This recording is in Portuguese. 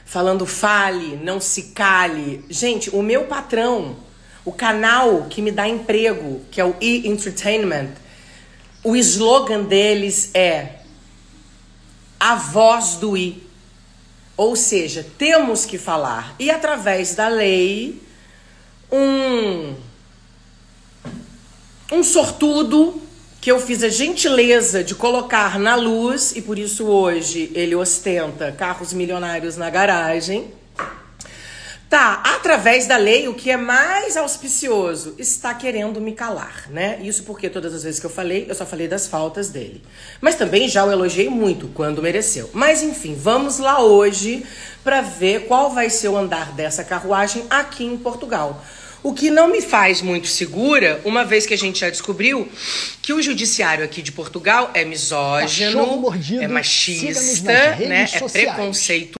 falando fale, não se cale. Gente, o meu patrão, o canal que me dá emprego, que é o E! Entertainment, o slogan deles é a voz do I. Ou seja, temos que falar. E através da lei, um sortudo que eu fiz a gentileza de colocar na luz, e por isso hoje ele ostenta carros milionários na garagem. Tá, através da lei, o que é mais auspicioso, está querendo me calar, né? Isso porque todas as vezes que eu só falei das faltas dele. Mas também já o elogiei muito, quando mereceu. Mas enfim, vamos lá hoje para ver qual vai ser o andar dessa carruagem aqui em Portugal. O que não me faz muito segura, uma vez que a gente já descobriu que o judiciário aqui de Portugal é misógino, é machista, né? É preconceituoso.